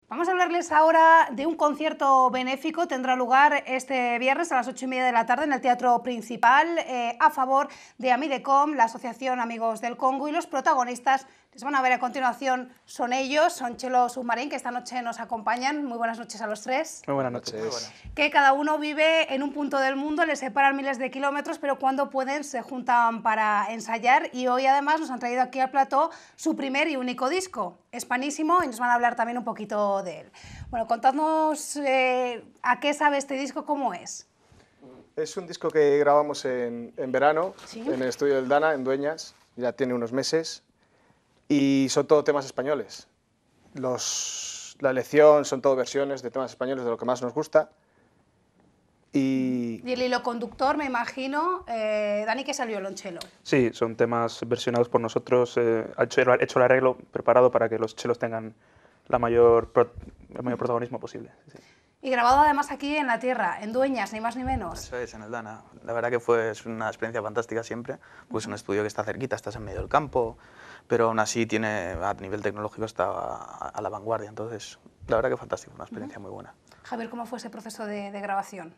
Vamos a hablarles ahora de un concierto benéfico. Tendrá lugar este viernes a las 8:30 de la tarde en el Teatro Principal a favor de Amidecom, la Asociación Amigos del Congo, y los protagonistas les van a ver a continuación son ellos, son Chelo Submarín, que esta noche nos acompañan. Muy buenas noches a los tres. Muy buenas noches. Muy buenas. Que cada uno vive en un punto del mundo, les separan miles de kilómetros, pero cuando pueden se juntan para ensayar, y hoy además nos han traído aquí al plató su primer y único disco, Hispanísimo, y nos van a hablar también un poquito de él. Bueno, contadnos a qué sabe este disco, cómo es. Es un disco que grabamos en verano, ¿Sí? en el estudio del Dana, en Dueñas, ya tiene unos meses, y son todo temas españoles. La elección son todo versiones de temas españoles de lo que más nos gusta. Y el hilo conductor, me imagino, Dani, que salió violonchelo. Sí, son temas versionados por nosotros, ha hecho el arreglo preparado para que los chelos tengan el mayor protagonismo posible. Sí. Y grabado además aquí en la tierra, en Dueñas, ni más ni menos. Eso es, en el Dana. La verdad que es una experiencia fantástica siempre, pues es un estudio que está cerquita, estás en medio del campo, pero aún así a nivel tecnológico está a la vanguardia, entonces la verdad que fantástico, una experiencia muy buena. Javier, ¿cómo fue ese proceso de grabación?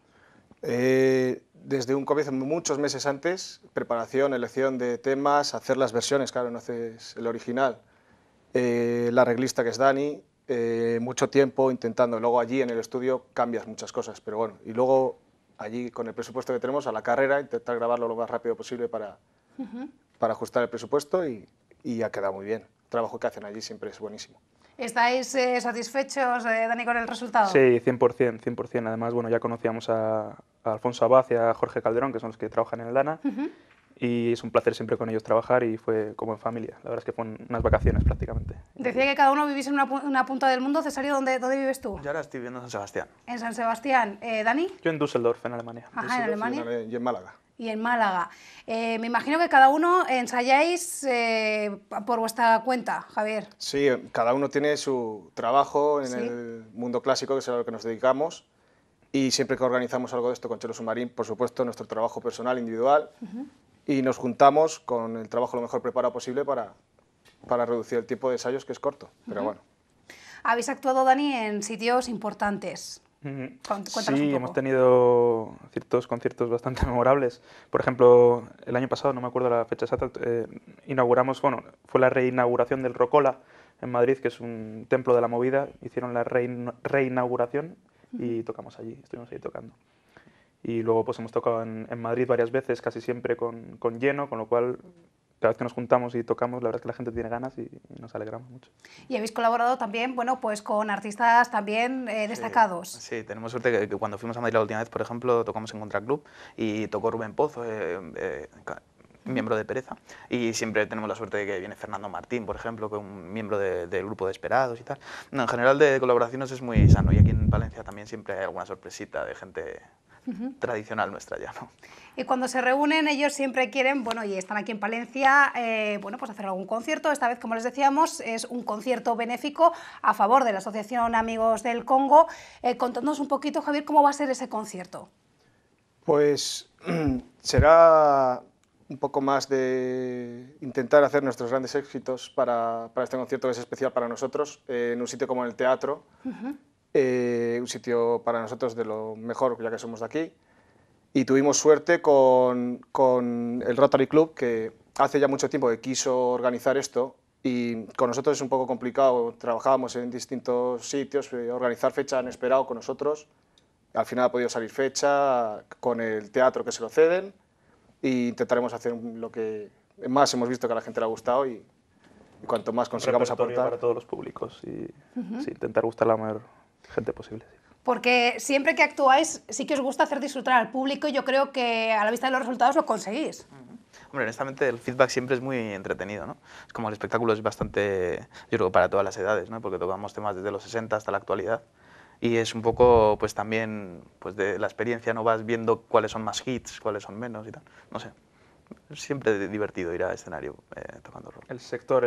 Desde un comienzo, muchos meses antes, preparación, elección de temas, hacer las versiones, claro, no haces el original, la arreglista que es Dani, mucho tiempo intentando, luego allí en el estudio cambias muchas cosas, pero bueno, y luego allí con el presupuesto que tenemos a la carrera, intentar grabarlo lo más rápido posible para ajustar el presupuesto y ha quedado muy bien. El trabajo que hacen allí siempre es buenísimo. ¿Estáis satisfechos, Dani, con el resultado? Sí, 100%, 100%. Además, bueno, ya conocíamos a Alfonso Abad y a Jorge Calderón, que son los que trabajan en el Dana, y es un placer siempre con ellos trabajar y fue como en familia. La verdad es que fueron unas vacaciones prácticamente. Decía que cada uno vivís en una punta del mundo. Cesario, ¿dónde vives tú? Yo ahora estoy viviendo en San Sebastián. En San Sebastián. ¿Dani? Yo en Düsseldorf, en Alemania. Ajá, en Alemania. Y en Málaga. Y en Málaga. Me imagino que cada uno ensayáis por vuestra cuenta, Javier. Sí, cada uno tiene su trabajo en Sí. el mundo clásico, que es a lo que nos dedicamos, y siempre que organizamos algo de esto con Chelo Submarín, por supuesto, nuestro trabajo personal, individual, y nos juntamos con el trabajo lo mejor preparado posible para reducir el tiempo de ensayos, que es corto, pero bueno. Habéis actuado, Dani, en sitios importantes. Cuéntanos Sí, un poco. hemos tenido ciertos conciertos bastante memorables. Por ejemplo, el año pasado, no me acuerdo la fecha exacta, inauguramos, bueno, fue la reinauguración del Rocola en Madrid, que es un templo de la movida. Hicieron la reinauguración y tocamos allí, estuvimos ahí tocando. Y luego pues hemos tocado en Madrid varias veces, casi siempre con lleno, con lo cual cada vez que nos juntamos y tocamos, la verdad es que la gente tiene ganas y nos alegramos mucho. Y habéis colaborado también, bueno, pues con artistas también destacados. Sí, tenemos suerte que cuando fuimos a Madrid la última vez, por ejemplo, tocamos en Contraclub y tocó Rubén Pozo, miembro de Pereza, y siempre tenemos la suerte de que viene Fernando Martín, por ejemplo, que es un miembro del grupo de Esperados y tal. No, en general de colaboraciones es muy sano, y aquí en Valencia también siempre hay alguna sorpresita de gente tradicional nuestra ya, ¿no? Y cuando se reúnen ellos siempre quieren, bueno, y están aquí en Palencia, bueno, pues hacer algún concierto. Esta vez, como les decíamos, es un concierto benéfico a favor de la Asociación Amigos del Congo. Contadnos un poquito, Javier, cómo va a ser ese concierto. Pues será un poco más de intentar hacer nuestros grandes éxitos para este concierto que es especial para nosotros, en un sitio como el teatro, un sitio para nosotros de lo mejor, ya que somos de aquí. Y tuvimos suerte con el Rotary Club, que hace ya mucho tiempo que quiso organizar esto, y con nosotros es un poco complicado. Trabajábamos en distintos sitios, organizar fecha han esperado con nosotros. Al final ha podido salir fecha con el teatro, que se lo ceden, e intentaremos hacer lo que más hemos visto que a la gente le ha gustado, y cuanto más consigamos aportar. Para todos los públicos y sí, intentar gustar a la mayor gente posible. Sí. Porque siempre que actuáis sí que os gusta hacer disfrutar al público, y yo creo que a la vista de los resultados lo conseguís. Hombre, honestamente el feedback siempre es muy entretenido, ¿no? Es como el espectáculo es bastante, yo creo, para todas las edades, ¿no? Porque tocamos temas desde los 60 hasta la actualidad. Y es un poco, pues también, pues de la experiencia, no vas viendo cuáles son más hits, cuáles son menos y tal. No sé, es siempre divertido ir a escenario tocando rock. El sector,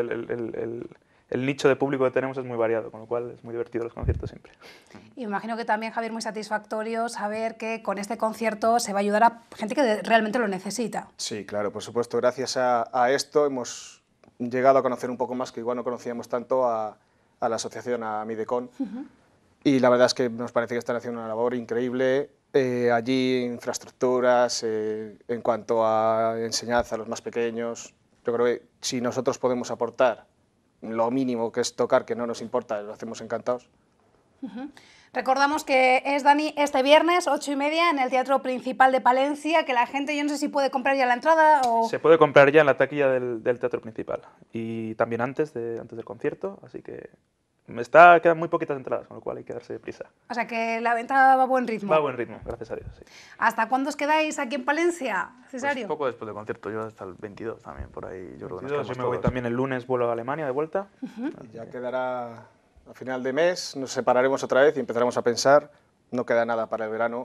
el nicho de público que tenemos es muy variado, con lo cual es muy divertido los conciertos siempre. Y me imagino que también, Javier, muy satisfactorio saber que con este concierto se va a ayudar a gente que realmente lo necesita. Sí, claro, por supuesto. Gracias a esto hemos llegado a conocer un poco más, que igual no conocíamos tanto, a a la asociación, a Midecon, y la verdad es que nos parece que están haciendo una labor increíble. Allí infraestructuras, en cuanto a enseñanza a los más pequeños, yo creo que si nosotros podemos aportar lo mínimo que es tocar, que no nos importa, lo hacemos encantados. Recordamos que es, Dani, este viernes, 8:30, en el Teatro Principal de Palencia, que la gente, yo no sé si puede comprar ya la entrada o... Se puede comprar ya en la taquilla del Teatro Principal y también antes del concierto, así que quedan muy poquitas entradas, con lo cual hay que darse prisa. O sea que la venta va a buen ritmo. Va a buen ritmo, gracias a Dios, sí. ¿Hasta cuándo os quedáis aquí en Palencia, Cesario? Pues poco después del concierto, yo hasta el 22 también, por ahí yo creo que nos Yo quedamos me voy todos. también el lunes, vuelo a Alemania de vuelta. Y ya quedará a final de mes, nos separaremos otra vez y empezaremos a pensar, no queda nada para el verano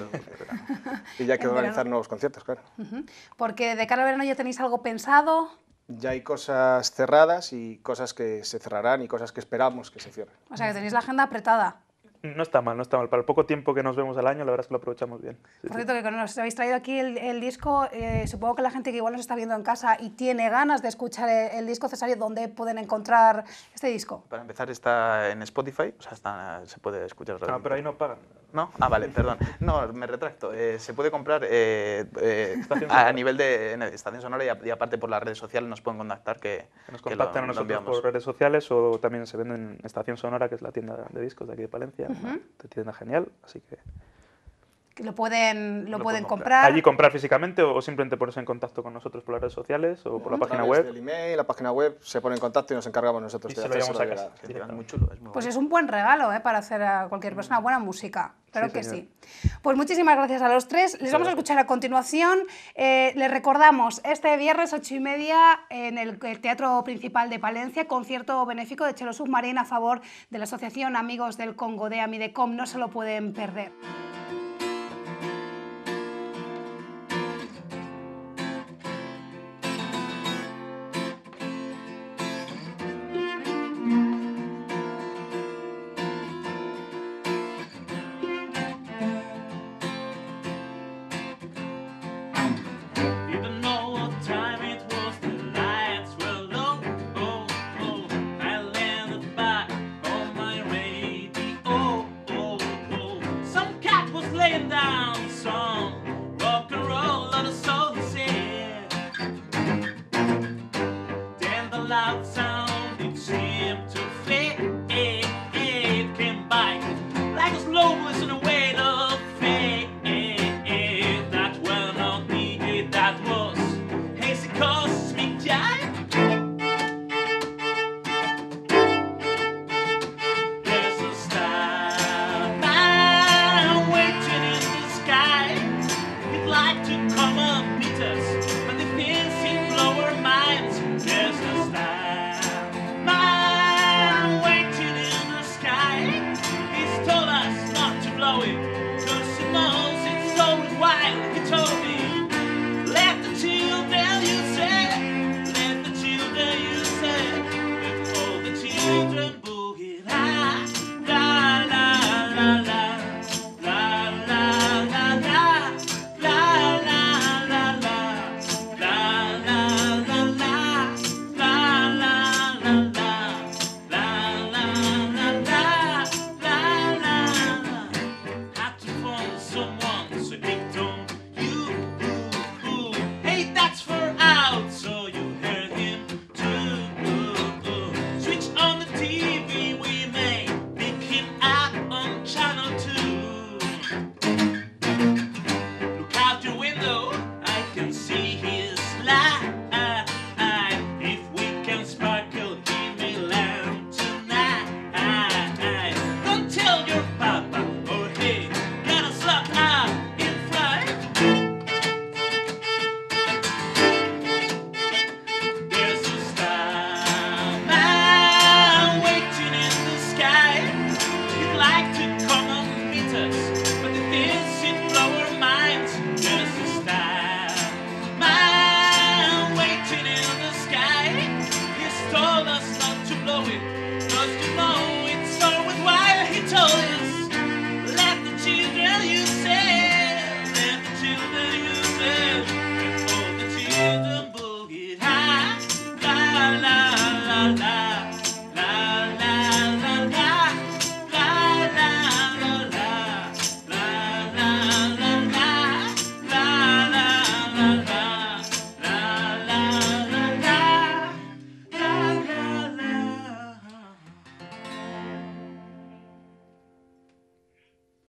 y ya hay que organizar nuevos conciertos, claro. Porque de cara al verano ya tenéis algo pensado. Ya hay cosas cerradas y cosas que se cerrarán y cosas que esperamos que se cierren. O sea que tenéis la agenda apretada. No está mal, no está mal. Para el poco tiempo que nos vemos al año, la verdad es que lo aprovechamos bien. Sí, Por cierto, que cuando nos habéis traído aquí el disco, supongo que la gente que igual nos está viendo en casa y tiene ganas de escuchar el disco, Cesario, ¿dónde pueden encontrar este disco? Para empezar está en Spotify, o sea, se puede escuchar. Ah, pero ahí no pagan. ¿No? Ah, vale, perdón. No, me retracto. Se puede comprar Sonora. a nivel de Estación Sonora y aparte por las redes sociales nos pueden contactar que Nos que contactan a lo nosotros enviamos. por redes sociales o también se venden en Estación Sonora, que es la tienda de discos de aquí de Palencia. Una tienda genial, así que... Que lo pueden pueden comprar. Allí comprar físicamente o simplemente ponerse en contacto con nosotros por las redes sociales o por la página A través web. del email, la página web, se pone en contacto y nos encargamos nosotros Y de se lo llevamos a hacérselo casa. llegar. Es muy chulo, es muy Pues guay. es un buen regalo para hacer a cualquier persona buena música. Claro Sí, que señor. sí. Pues muchísimas gracias a los tres. Les vamos a escuchar a continuación. Les recordamos, este viernes 8:30 en el Teatro Principal de Palencia, concierto benéfico de Chelo Submarina a favor de la Asociación Amigos del Congo de Amidecom. No se lo pueden perder. You don't know what time it was, the lights were low. Oh, oh, I landed back on my radio. Oh, oh, oh. Some cat was laying down some rock and roll on the soul said. Then the loud sound it seemed to fade. It came by like a slow voice in a way of fade. That went on the that was hazy cosmic jive. There's a star waiting in the sky. He'd like to come and meet us, but the things in blow our minds. There's a star waiting in the sky. He's told us not to blow it, 'cause he knows it's so wild. He told me, let the children you say, let the children you say, let all the children boogie. La la la la la la la la la la la la la la la la la la had to find someone so picked on you. Hey, that's for out, so you heard him too. Switch on the TV, we may pick him up on channel 2. Look out your window, I can see his light. If we can sparkle, he may land tonight. Don't tell your papa, or he got us locked up in front. There's a starman waiting in the sky. He'd like to come and meet us,